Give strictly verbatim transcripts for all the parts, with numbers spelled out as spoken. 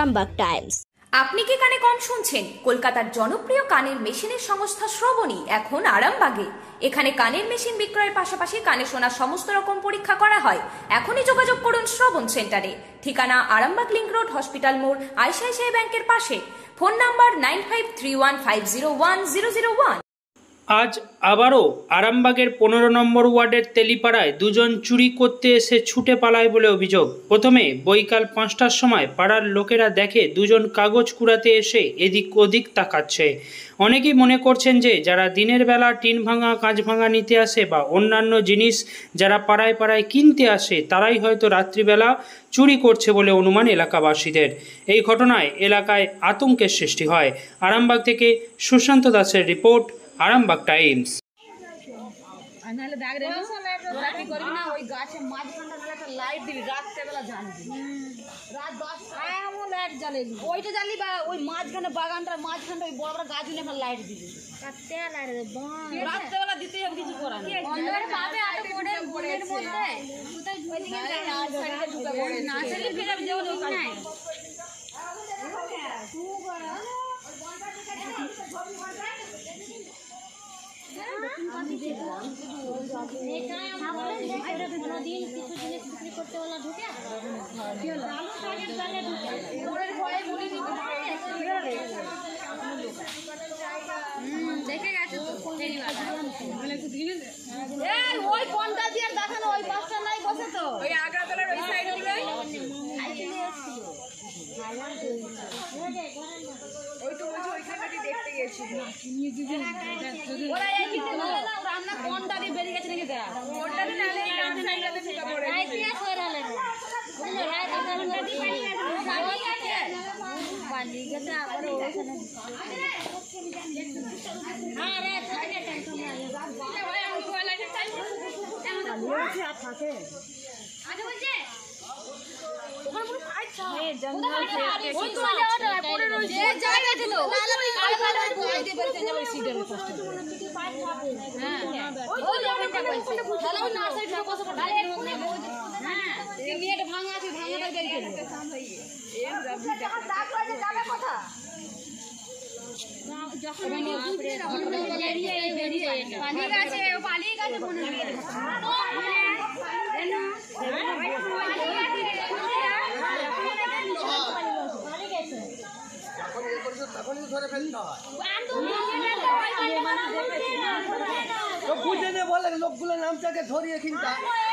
Arambagh Times. আপনি কি কানে কম শুনছেন? কলকাতার জনপ্রিয় কানের মেশিনের সংস্থা শ্রবণী এখন আরামবাগে। এখানে কানের মেশিন বিক্রয়ের পাশাপাশি কানে শোনা সমস্ত রকম পরীক্ষা করা হয়। এখনই যোগাযোগ করুন শ্রবণ সেন্টারে। ঠিকানা আরামবাগ লিংক রোড, হসপিটাল মোড়, আইসিআইসিআই ব্যাংকের পাশে। Phone number nine five three one five zero one zero zero one. আজ আবারও আরামবাগের পনেরো নম্বর ওয়ার্ডের তেলিপাড়ায় দুজন চুরি করতে এসে ছুটে পালায় বলে অভিযোগ। প্রথমে বৈকাল পাঁচটার সময় পাড়ার লোকেরা দেখে দুজন কাগজ কুড়াতে এসে এদিক ওদিক তাকাচ্ছে। অনেকেই মনে করছেন যে যারা দিনের বেলা টিন ভাঙা, কাঁচ ভাঙা নিতে আসে বা অন্যান্য জিনিস যারা পাড়ায় পাড়ায় কিনতে আসে তারাই হয়তো রাত্রিবেলা চুরি করছে বলে অনুমান এলাকাবাসীদের। এই ঘটনায় এলাকায় আতঙ্কের সৃষ্টি হয়। আরামবাগ থেকে সুশান্ত দাসের রিপোর্ট, আরামবাগ টাইমস। ওইটা জ্বালি বা ওই মাঝখানে বাগানটা মাঝখানটা ওই বড় বড় গাছ গুলো লাইট দিবি। রাত্রেবেলা দিতে হবে, কিছু করার নেই। দেখে গেছে ওই কোনটা দিয়ে দেখানো, ওই পাঁচটা নাই বসে তো ওই আগ্রাতলার ওই সাইড দিবে। ওই তো বলছি ওইখানটাতে দেখতে গেছিল ওরা। এই দিকে বলে না রান্না কোনটা দিয়ে বেরিয়ে গেছে নাকি দেখ কোনটা দিয়ে নালে এই রান্না সাইডটাতে ঢুকে পড়ে আই কি আছে রালে বলে রাত আবার নদী পানি আছে পানি গেছে আবার ওখানে। হ্যাঁ রে থাকে টেনশন নাই ভাই আমি তো লাগে টাইম আছে আর থাকে আগে বলছে ওখানে পুরো ফাইট চলে জঙ্গল থেকে ওই তো জায়গাটা পড়ে রইছে এই জায়গা ছিল কাল কাল ওই দিয়ে বেরতে যাবে সিডের কষ্ট। হ্যাঁ ওই জায়গাটা বলছে তাহলে ওই নার্সারি থেকে কষ্ট করে হ্যাঁ এই গেট ভাঙা আছে, ভাঙাটা বের করে এই রবি যখন দাগ লাগে যাবে কথা যখন আমি বুঝি তখন বেরিয়ে বেরিয়ে পানি গাছে পানি গাছে মনে নিয়ে এনো তখনই ধরে ফেলতে হয়। লোক বুঝে দে বলে লোকগুলো নামটাকে ধরিয়ে কিনতা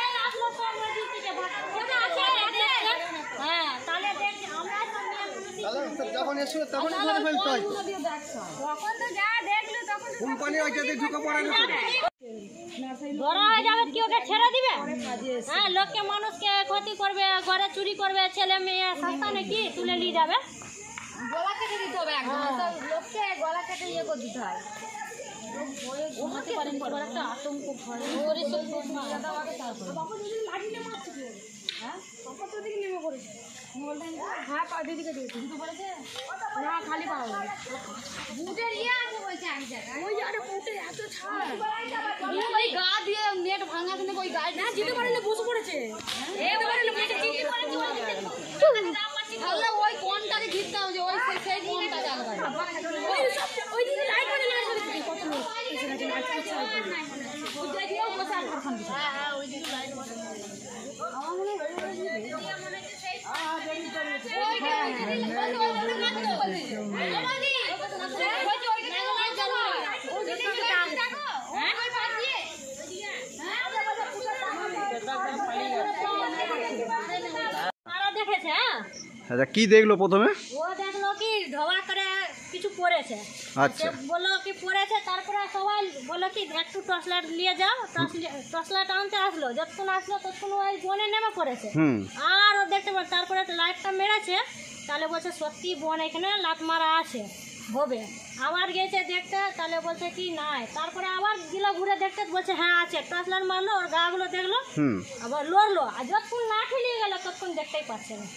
হ্যাঁ তাহলে দেখ আমরা তাহলে যখন এসে তখনই ধরে ফেলতে হয়। তখন তো যা দেখলো তখন কোম্পানি ওইটাতে ঢুকে পড়ে না ধরা হয়ে যাবে কি ওকে ছেড়ে দিবে? হ্যাঁ লোককে মানুষকে ক্ষতি করবে, ঘরে চুরি করবে, ছেলে মেয়ে সস্তা নাকি তুলে নিয়ে যাবে। গলা কেটে দিতে হবে একদম লোককে গলা কেটে ইয়ে করে দিতে হয়। ঘুমাতে পারেন বড় একটা আতঙ্ক ঘরে ওরে সব মাথা আগে তারপর বাবা যদি লাঠি নিয়ে মারছে কি হ্যাঁ বাবা তো দিকে নেমে পড়েছে মোলটা হ্যাঁ পা দিদিকে দিয়েছে তো বলেছে না খালি পা হবে বুটের ইয়ে আছে বলছে এক জায়গায় ওই আরে বুটে এত ছাড় ওই গা দিয়ে নেট ভাঙা দিনে ওই গা না জিতে পারলে বসে পড়েছে এ পারলে নেট জিতে পড়েছে তাহলে ওই কোনটাকে ঘিরতে হবে, ওই সেই কোনটা জানবে ওই সব ওই দিকে লাইট করে লাইট করে কত লোক এসে গেছে লাইট করছে ওই দিকেও বসে আর খান দিছে। হ্যাঁ হ্যাঁ ওই দিকে লাইট করে আমার মনে হয় ভিডিও মনে হচ্ছে সেই হ্যাঁ বেরিয়ে পড়েছে ওই হ্যাঁ ওই ওই কাজ করে আমাদি ওই যে ওইখানে লাইট জ্বালা ওই দিকে লাইট দেখো হ্যাঁ ওই পাশ দিয়ে হ্যাঁ আমরা বলে পুরো একদম পালিয়ে গেছে আরো দেখেছে। হ্যাঁ আচ্ছা কি দেখলো প্রথমে? ও দেখলো কি ধোয়া করে কিছু পড়েছে। আচ্ছা বললো কি পড়েছে, তারপরে সবাই বললো কি একটু টর্চ লাইট নিয়ে যাও। টর্চ লাইট আনতে আসলো, যতক্ষণ আসলো ততক্ষণ ওই বনে নেমে পড়েছে। আর ও দেখতে পারে তারপরে লাইটটা মেরেছে, তাহলে বলছে সত্যি বন এখানে লাত মারা আছে হবে। আবার গেছে দেখতে, তাহলে বলছে কি নাই। তারপরে আবার গিলা ঘুরে দেখতে বলছে হ্যাঁ আছে। টর্চ লাইট মারলো, ওর গা গুলো দেখলো, আবার লড়লো। আর যতক্ষণ লাঠি নিয়ে গেল ততক্ষণ দেখতেই পাচ্ছে না।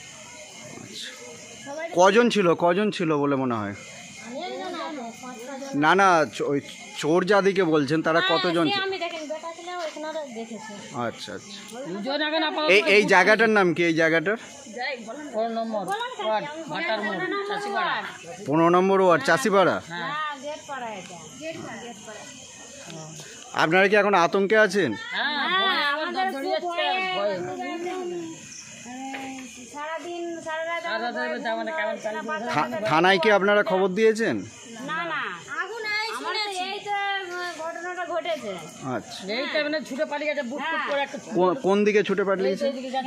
কজন ছিল কজন ছিল বলে মনে হয়? না না ওই চোর যাদিকে বলছেন তারা কতজন? আমি দেখেন বেটা ছিল ওনারা দেখেছে। আচ্ছা আচ্ছা। এই এই জায়গাটার নাম কি? এই জায়গাটার পনেরো নম্বর ওয়ার্ড ভাটার মোড় চাষিপাড়া। পনেরো নম্বর ওয়ার্ড চাষিপাড়া। হ্যাঁ, গেট পাড়া এটা। গেট পাড়া। আপনারা কি এখন আতঙ্কে আছেন? হ্যাঁ, আমাদের খুব ভয়ে, সারাদিন সারা রাত থা- থানায় কি আপনারা খবর দিয়েছেন? না না আগুন আমাদের এই তো ঘটনাটা ঘটেছে। আচ্ছা, এইটা মানে ছুটে পালিয়ে গেছে বুট বুট করে একটা কো- কোন দিকে ছুটে পাঠিয়েছে? এই দিকে।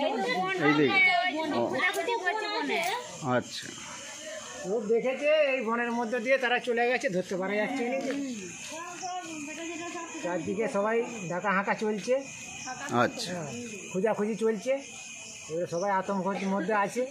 আচ্ছা, লোক দেখেছে এই বনের মধ্যে দিয়ে তারা চলে গেছে, ধরতে পারা যাচ্ছে না। চারদিকে সবাই ঢাকা হাঁকা চলছে, আচ্ছা, খোঁজাখুঁজি চলছে, এবারে সবাই আতঙ্কের মধ্যে আছে।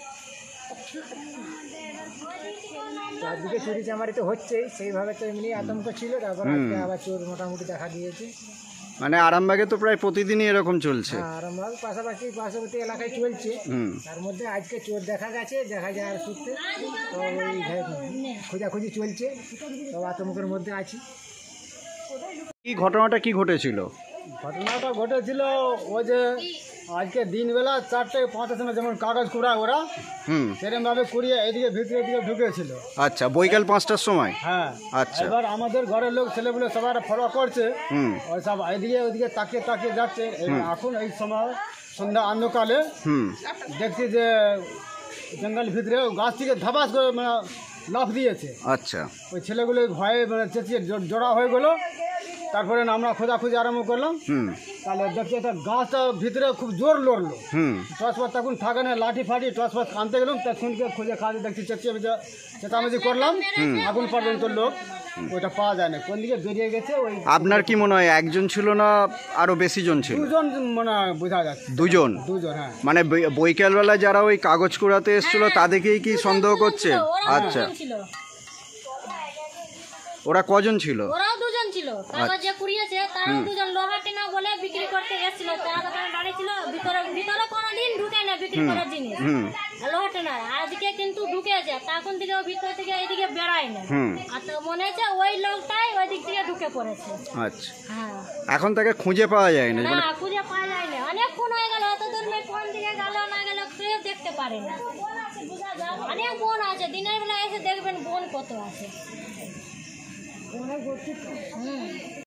চারদিকে চুরি চামারি তো হচ্ছেই, সেইভাবে তো এমনি আতঙ্ক ছিল। তারপর আজকে আবার চোর মোটামুটি দেখা দিয়েছে। মানে আরামবাগে তো প্রায় প্রতিদিনই এরকম চলছে। হ্যাঁ, আরামবাগ পাশাপাশি পার্শ্ববর্তী এলাকায় চলছে। হুম। তার মধ্যে আজকে চোর দেখা গেছে, দেখা যায় সূত্রে তো ওই খোঁজাখুঁজি চলছে, সব আতঙ্কের মধ্যে আছি। কি ঘটনাটা কি ঘটেছিল? ঘটনাটা ঘটেছিল ওই যে আজকে দিনবেলা চারটে পাঁচটার সময় যেমন কাগজ কুড়ায় ওরা, হুম, সেরকম ভাবে কুড়িয়ে এদিকে ভিতরে এদিকে ঢুকেছিল। আচ্ছা, বৈকাল পাঁচটার সময়। হ্যাঁ, আচ্ছা। এবার আমাদের ঘরের লোক ছেলেগুলো সবাই ফলো করছে, হুম, ওই সব এদিকে ওদিকে তাকিয়ে তাকিয়ে যাচ্ছে। এবার এখন এই সময় সন্ধ্যা অন্ধকালে হুম, দেখছি যে জঙ্গল ভিতরে গাছ থেকে ধাবাস করে মানে লাফ দিয়েছে। আচ্ছা, ওই ছেলেগুলো ভয়ে মানে চেঁচিয়ে জো- জোড়া হয়ে গেলো। তারপরে আমরা খোঁজাখুঁজি আরম্ভ করলাম। হুম, তাহলে দেখছি একটা গাছটা ভিতরে খুব জোর লড়লো। হুম, টর্চ পাত তখন থাকে না, লাঠি ফাটি টর্চ পাত আনতে গেলাম, তখনকে খুঁজে খাওয়া দেখছি চেঁচিয়ে বেঁচে চেঁচামেচি করলাম। এখন পর্যন্ত লোক ওইটা পাওয়া যায় না, কোন দিকে বেরিয়ে গেছে। ওই আপনার কি মনে হয় একজন ছিল না আরো বেশি জন ছিল? দুজন মনে হয় বোঝা যাচ্ছে। দুজন? দুজন, হ্যাঁ। মানে বৈ- বৈকালবেলায় যারা ওই কাগজ কুড়াতে এসেছিল তাদেরকেই কি সন্দেহ করছে? আচ্ছা, ছিল ওরা কজন ছিল? ওরাও দুজন ছিল, কাগজ যে কুড়িয়েছে তারাও দুজন। লোহা টেনা বলে বিক্রি করতে এসেছিল, তারা দোকানে দাঁড়িয়ে ছিল। ভিতরে ভিতরে কোনোদিন ঢুকে না বিক্রি করার জিনিস, হুম, লোহা টেনা। আজকে কিন্তু ঢুকেছে, তখন থেকে ও ভিতর থেকে এইদিকে বেড়ায় না। হুম, আর তো মনে হচ্ছে ওই লোকটাই ওই দিক থেকে ঢুকে পড়েছে। আচ্ছা। হ্যাঁ, এখন তাকে খুঁজে পাওয়া যায় না? না মানে খুঁজে পাওয়া যায় না, অনেকক্ষণ হয়ে গেল। অত দূর মেয়ে কোন দিকে গেল না গেল কেউ দেখতে পারে না। অনেক বোন আছে, দিনের বেলা এসে দেখবেন বোন কত আছে। হুম।